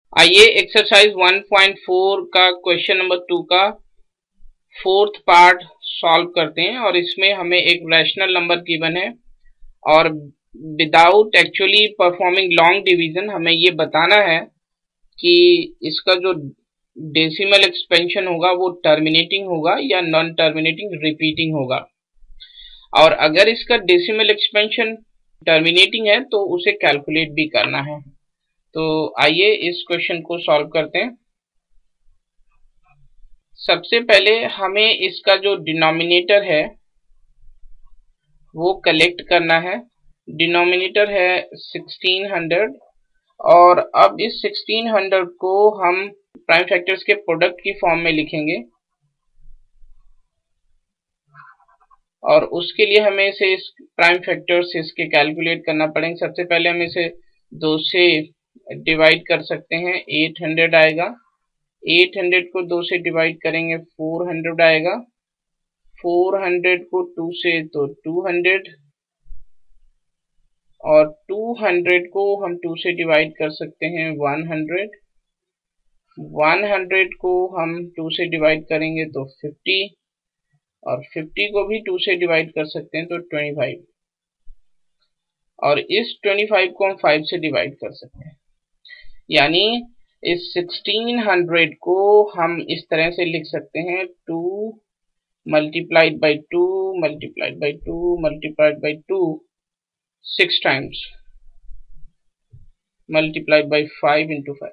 आइए एक्सरसाइज 1.4 का question number 2 का फोर्थ पार्ट सॉल्व करते हैं। और इसमें हमें एक रैशनल नंबर गिवन है और without actually performing long division हमें ये बताना है कि इसका जो डेसिमल एक्सपेंशन होगा वो टर्मिनेटिंग होगा या नॉन टर्मिनेटिंग रिपीटिंग होगा। और अगर इसका डेसिमल एक्सपेंशन टर्मिनेटिंग है तो उसे कैलकुलेट भी करना है। तो आइए इस क्वेश्चन को सॉल्व करते हैं। सबसे पहले हमें इसका जो डिनोमिनेटर है वो कलेक्ट करना है। डिनोमिनेटर है 1600 और अब इस 1600 को हम प्राइम फैक्टर्स के प्रोडक्ट की फॉर्म में लिखेंगे और उसके लिए हमें इसे इस प्राइम फैक्टर्स इसके कैलकुलेट करना पड़ेंगे। सबसे पहले हम इसे 2 से डिवाइड कर सकते हैं, 800 आएगा। 800 को 2 से डिवाइड करेंगे 400 आएगा। 400 को 2 से तो 200 और 200 को हम 2 से डिवाइड कर सकते हैं 100। 100 को हम 2 से डिवाइड करेंगे तो 50 और 50 को भी 2 से डिवाइड कर सकते हैं तो 25 और इस 25 को हम 5 से डिवाइड कर सकते हैं। यानी इस 1600 को हम इस तरह से लिख सकते हैं 2 multiplied by 2 multiplied by 2 multiplied by 2 6 times multiplied by 5 into 5।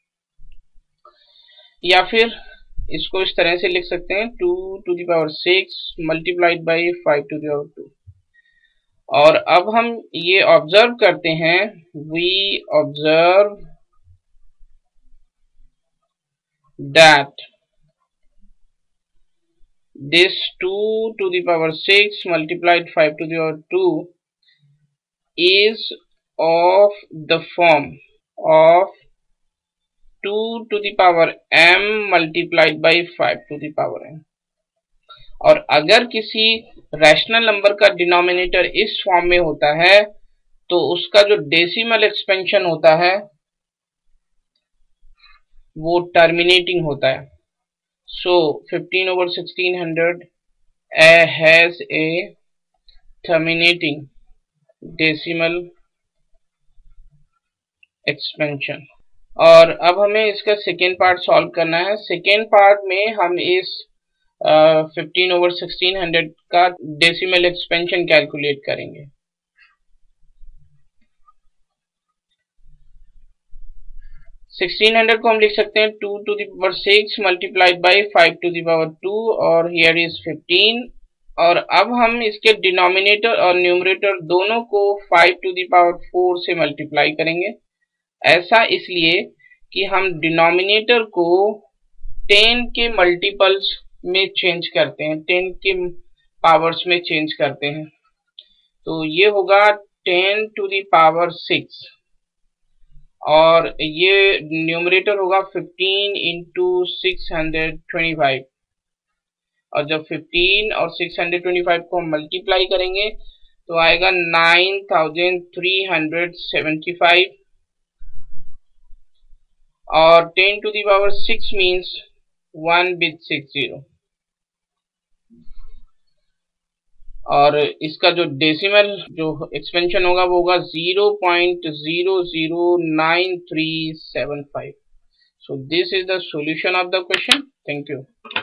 या फिर इसको इस तरह से लिख सकते हैं 2 to the power 6 multiplied by 5 to the power 2। और अब हम ये ऑब्जर्व करते हैं, we observe that this 2 to the power 6 multiplied 5 to the power 2 is of the form of 2 to the power m multiplied by 5 to the power n। और अगर किसी rational number का डिनोमिनेटर इस फॉर्म में होता है तो उसका जो डेसिमल एक्सपेंशन होता है वो टर्मिनेटिंग होता है। सो 15/1600 has a terminating decimal expansion। और अब हमें इसका सेकेंड पार्ट सॉल्व करना है। सेकेंड पार्ट में हम इस 15/1600 का डेसिमल एक्सपेंशन कैलकुलेट करेंगे। सिक्सटीन हंड्रेड को हम लिख सकते हैं 2 to the power 6 multiplied by 5 to the power 2 और here is 15। और अब हम इसके डिनोमिनेटर और न्यूमरेटर दोनों को 5 to the power 4 से मल्टीप्लाई करेंगे। ऐसा इसलिए कि हम डिनोमिनेटर को 10 के मल्टीपल्स में चेंज करते हैं, 10 के पावर्स में चेंज करते हैं। तो ये होगा 10 to the power 6 और ये न्यूमरेटर होगा 15 into 625। और जब 15 और 625 को हम मल्टीप्लाई करेंगे तो आएगा 9375 और 10 to the power 6 means 1 with 6 0। और इसका जो डेसिमल जो एक्सपेंशन होगा वो होगा 0.009375। So this is the solution of the question. Thank you.